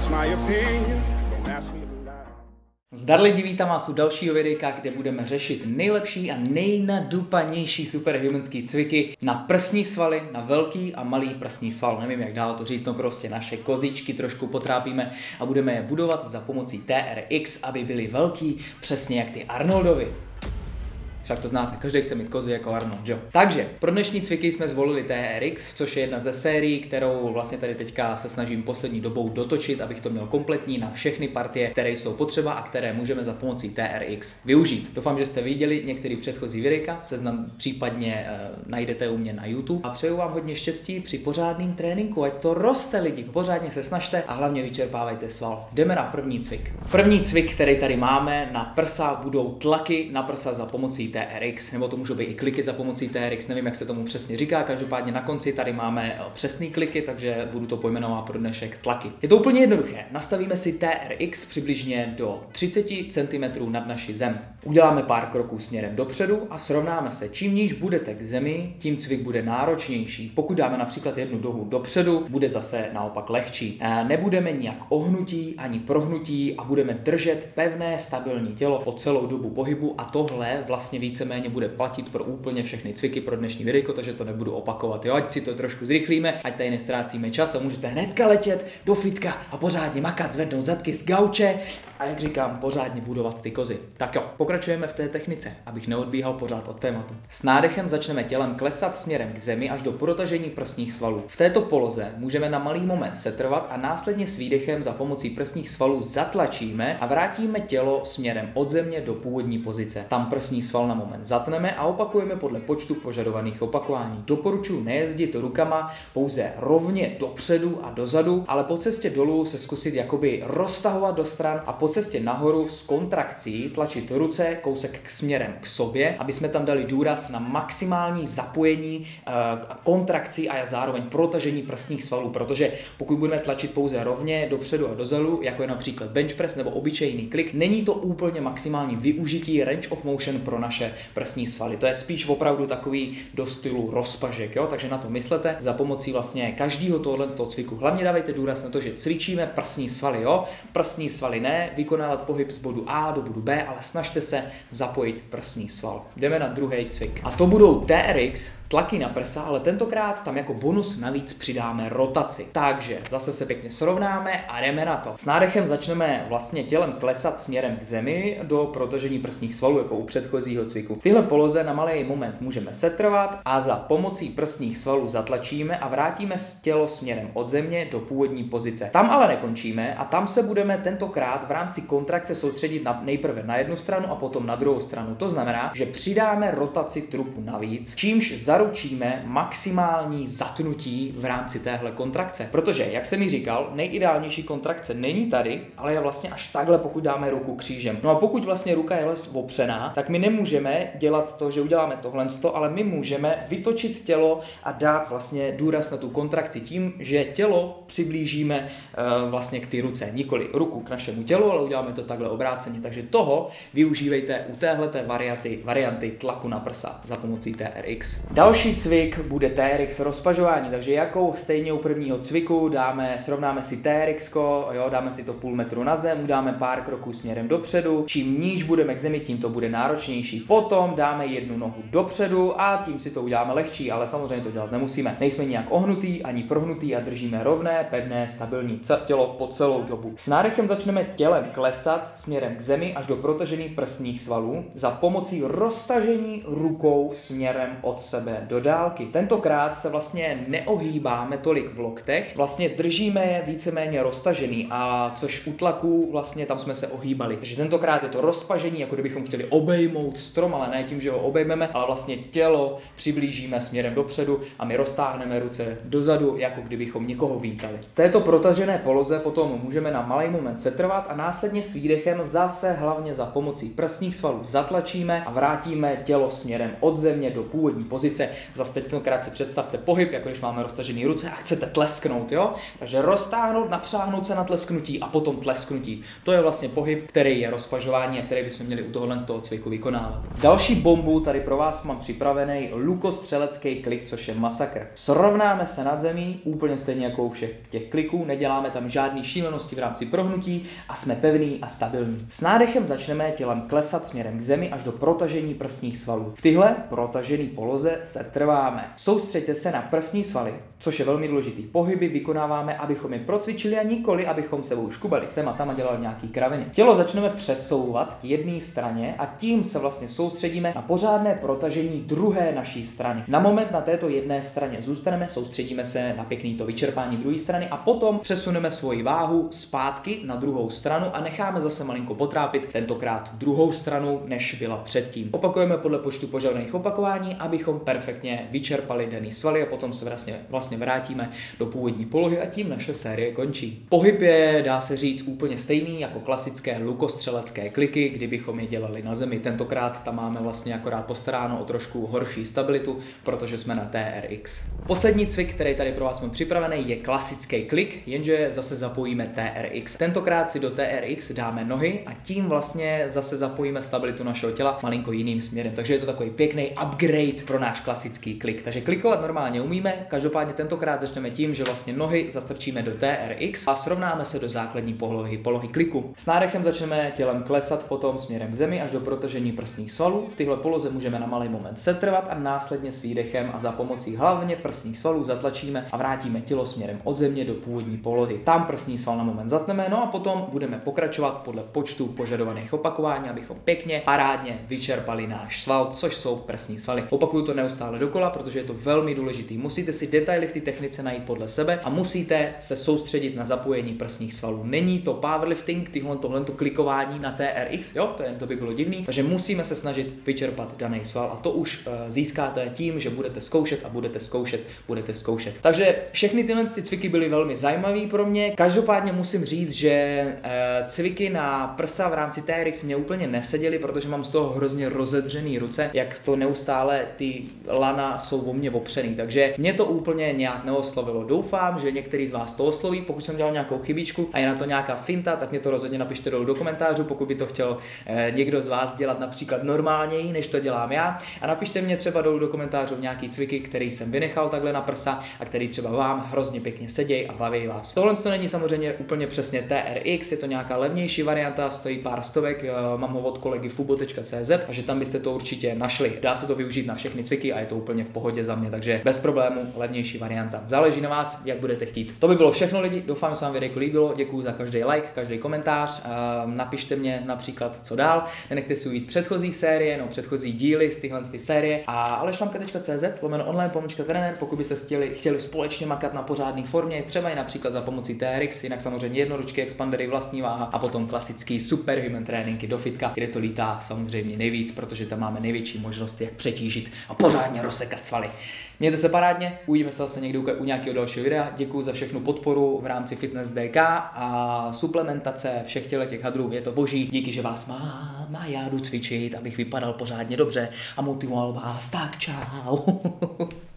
That's my opinion. Don't ask me to lie. Zdar lidi, vítám vás u dalšího videa, kde budeme řešit nejlepší a nejnadupanější superhumanský cviky na prsní svaly, na velký a malý prsní sval. Nevím, jak dál to říct, no prostě naše kozičky trošku potrápíme a budeme je budovat za pomocí TRX, aby byly velký, přesně jak ty Arnoldovi. Však to znáte, každý chce mít kozy jako Arnold, jo? Takže pro dnešní cviky jsme zvolili TRX, což je jedna ze sérií, kterou vlastně tady teďka se snažím poslední dobou dotočit, abych to měl kompletní na všechny partie, které jsou potřeba a které můžeme za pomocí TRX využít. Doufám, že jste viděli některý předchozí videa, seznam případně najdete u mě na YouTube a přeju vám hodně štěstí při pořádném tréninku, ať to roste lidi, pořádně se snažte a hlavně vyčerpávajte sval. Jdeme na první cvik. První cvik, který tady máme na prsa, budou tlaky na prsa za pomocí TRX, nebo to můžou být i kliky za pomocí TRX, nevím, jak se tomu přesně říká, každopádně na konci tady máme přesný kliky, takže budu to pojmenovat pro dnešek tlaky. Je to úplně jednoduché, nastavíme si TRX přibližně do 30 cm nad naši zem. Uděláme pár kroků směrem dopředu a srovnáme se. Čím níž budete k zemi, tím cvik bude náročnější. Pokud dáme například jednu nohu dopředu, bude zase naopak lehčí. Nebudeme nijak ohnutí ani prohnutí a budeme držet pevné, stabilní tělo po celou dobu pohybu a tohle vlastně víceméně bude platit pro úplně všechny cviky pro dnešní videjko, takže to nebudu opakovat. Jo, ať si to trošku zrychlíme, ať tady nestrácíme čas a můžete hnedka letět do fitka a pořádně makat, zvednout zadky z gauče a jak říkám, pořádně budovat ty kozy. Tak jo, pokračujeme v té technice, abych neodbíhal pořád od tématu. S nádechem začneme tělem klesat směrem k zemi až do protažení prsních svalů. V této poloze můžeme na malý moment setrvat a následně s výdechem za pomocí prsních svalů zatlačíme a vrátíme tělo směrem od země do původní pozice. Tam prsní sval na moment zatneme a opakujeme podle počtu požadovaných opakování. Doporučuji nejezdit rukama pouze rovně dopředu a dozadu, ale po cestě dolů se zkusit jakoby roztahovat do stran a po cestě nahoru s kontrakcí tlačit ruce kousek k směrem k sobě, aby jsme tam dali důraz na maximální zapojení, kontrakcí a zároveň protažení prsních svalů, protože pokud budeme tlačit pouze rovně dopředu a dozadu, jako je například bench press nebo obyčejný klik, není to úplně maximální využití range of motion pro naše prsní svaly. To je spíš opravdu takový do stylu rozpažek, jo? Takže na to myslete za pomocí vlastně každého tohohle z toho cviku. Hlavně dávejte důraz na to, že cvičíme prsní svaly, jo? Prsní svaly ne, vykonávat pohyb z bodu A do bodu B, ale snažte se zapojit prsní sval. Jdeme na druhý cvik. A to budou TRX, tlaky na prsa, ale tentokrát tam jako bonus navíc přidáme rotaci. Takže zase se pěkně srovnáme a jdeme na to. S nádechem začneme vlastně tělem klesat směrem k zemi do protažení prsních svalů, jako u předchozího cviku. V téhle poloze na malý moment můžeme setrvat a za pomocí prsních svalů zatlačíme a vrátíme tělo směrem od země do původní pozice. Tam ale nekončíme a tam se budeme tentokrát v rámci kontrakce soustředit nejprve na jednu stranu a potom na druhou stranu. To znamená, že přidáme rotaci trupu navíc, čímž zaručíme maximální zatnutí v rámci téhle kontrakce. Protože, jak jsem mi říkal, nejideálnější kontrakce není tady, ale je vlastně až takhle, pokud dáme ruku křížem. No a pokud vlastně ruka je opřená, tak my nemůžeme dělat to, že uděláme tohle, ale my můžeme vytočit tělo a dát vlastně důraz na tu kontrakci tím, že tělo přiblížíme vlastně k ty ruce. Nikoli ruku k našemu tělu, ale uděláme to takhle obráceně. Takže toho využívejte u téhleté varianty tlaku na prsa za pomocí TRX. Další cvik bude TRX rozpažování, takže jakou stejně u prvního cviku srovnáme si TRX, jo, dáme si to půl metru na zem, dáme pár kroků směrem dopředu, čím níž budeme k zemi, tím to bude náročnější. Potom dáme jednu nohu dopředu a tím si to uděláme lehčí, ale samozřejmě to dělat nemusíme. Nejsme nijak ohnutý ani prohnutý a držíme rovné, pevné, stabilní tělo po celou dobu. S nádechem začneme tělem klesat směrem k zemi až do protažených prsních svalů za pomocí roztažení rukou směrem od sebe do dálky. Tentokrát se vlastně neohýbáme tolik v loktech, vlastně držíme je víceméně roztažený, a což u tlaku vlastně tam jsme se ohýbali. Takže tentokrát je to rozpažení, jako kdybychom chtěli obejmout strom, ale ne tím, že ho obejmeme, ale vlastně tělo přiblížíme směrem dopředu a my roztáhneme ruce dozadu, jako kdybychom někoho vítali. V této protažené poloze potom můžeme na malý moment setrvat a následně s výdechem zase hlavně za pomocí prsních svalů zatlačíme a vrátíme tělo směrem od země do původní pozice, se. Zase tentokrát si představte pohyb, jako když máme roztažené ruce a chcete tlesknout, jo? Takže roztáhnout, napřáhnout se na tlesknutí a potom tlesknutí. To je vlastně pohyb, který je rozpažování a který bychom měli u tohohle z toho cviku vykonávat. Další bombu tady pro vás mám připravený lukostřelecký klik, což je masakr. Srovnáme se nad zemí, úplně stejně jako u všech těch kliků, neděláme tam žádný šílenosti v rámci prohnutí a jsme pevný a stabilní. S nádechem začneme tělem klesat směrem k zemi až do protažení prsních svalů. V tyhle protažené poloze se trváme. Soustřeďte se na prsní svaly, což je velmi důležitý. Pohyby vykonáváme, abychom je procvičili a nikoli, abychom sebou škubali sem a tam a dělali nějaký kraviny. Tělo začneme přesouvat k jedné straně a tím se vlastně soustředíme na pořádné protažení druhé naší strany. Na moment na této jedné straně zůstaneme, soustředíme se na pěkný to vyčerpání druhé strany a potom přesuneme svoji váhu zpátky na druhou stranu a necháme zase malinko potrápit, tentokrát druhou stranu, než byla předtím. Opakujeme podle počtu požadovaných opakování, abychom perfektně vyčerpali daný svaly a potom se vlastně vrátíme do původní polohy a tím naše série končí. Pohyb je, dá se říct, úplně stejný jako klasické lukostřelecké kliky, kdybychom je dělali na zemi. Tentokrát tam máme vlastně akorát postaráno o trošku horší stabilitu, protože jsme na TRX. Poslední cvik, který tady pro vás mám připravený, je klasický klik, jenže zase zapojíme TRX. Tentokrát si do TRX dáme nohy a tím vlastně zase zapojíme stabilitu našeho těla malinko jiným směrem. Takže je to takový pěkný upgrade pro náš klasický klik. Takže klikovat normálně umíme, každopádně tentokrát začneme tím, že vlastně nohy zastrčíme do TRX a srovnáme se do základní polohy kliku. S nádechem začneme tělem klesat potom směrem k zemi až do protažení prsních svalů. V téhle poloze můžeme na malý moment setrvat a následně s výdechem a za pomocí hlavně prsních svalů zatlačíme a vrátíme tělo směrem od země do původní polohy. Tam prsní sval na moment zatneme, no a potom budeme pokračovat podle počtu požadovaných opakování, abychom pěkně parádně vyčerpali náš sval, což jsou prsní svaly. Opakuju to neustále dokola, protože je to velmi důležitý. Musíte si detaily v té technice najít podle sebe a musíte se soustředit na zapojení prsních svalů. Není to powerlifting, tohle klikování na TRX, jo, to by bylo divný, takže musíme se snažit vyčerpat daný sval a to už získáte tím, že budete zkoušet a budete zkoušet. Takže všechny tyhle cviky byly velmi zajímavé pro mě. Každopádně musím říct, že cviky na prsa v rámci TRX mě úplně neseděly, protože mám z toho hrozně rozedřený ruce, jak to neustále ty lana jsou o mě opřený, takže mě to úplně nějak neoslovilo. Doufám, že některý z vás to osloví. Pokud jsem dělal nějakou chybičku a je na to nějaká finta, tak mě to rozhodně napište dolů do komentářů, pokud by to chtěl někdo z vás dělat například normálněji, než to dělám já. A napište mě třeba dolů do komentářů nějaký cviky, který jsem vynechal takhle na prsa a který třeba vám hrozně pěkně sedějí a baví vás. Tohle to není samozřejmě úplně přesně TRX, je to nějaká levnější varianta, stojí pár stovek, mám ho od kolegy fubo.cz, takže tam byste to určitě našli. Dá se to využít na všechny cviky a je to úplně v pohodě za mě, takže bez problému levnější varianta. Záleží na vás, jak budete chtít. To by bylo všechno, lidi. Doufám, že se vám video líbilo. Děkuji za každý like, každý komentář. Napište mě například, co dál. Nenechte si ujít předchozí série, no předchozí díly z tyhle série a alešlamka.cz/online-trenér, pokud byste chtěli společně makat na pořádné formě, třeba i například za pomocí TRX, jinak samozřejmě jednoručky, expandery, vlastní váha a potom klasický superhuman tréninky do fitka, kde to lítá samozřejmě nejvíc, protože tam máme největší možnost, jak přetížit a pořádně rozsekat svaly. Mějte se parádně, uvidíme se zase někdy u nějakého dalšího videa. Děkuji za všechnu podporu v rámci Fitness DK a suplementace všech těch hadrů. Je to boží, díky, že vás mám a já jdu cvičit, abych vypadal pořádně dobře a motivoval vás. Tak čau.